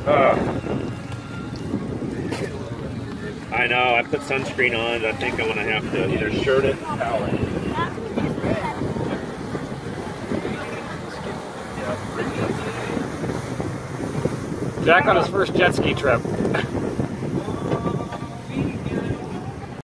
I know, I put sunscreen on. I think I'm going to have to either shirt it or towel it. Jack on his first jet ski trip.